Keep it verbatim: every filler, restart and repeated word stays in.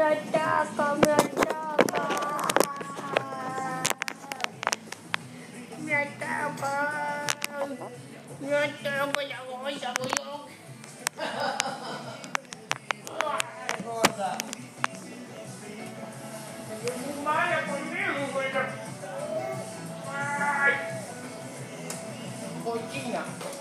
ataca, me ataca. Me ataca. Me ataca, ya voy, ya voy yo. Cosa? È muy male conmigo, güey. Ay. Cochina.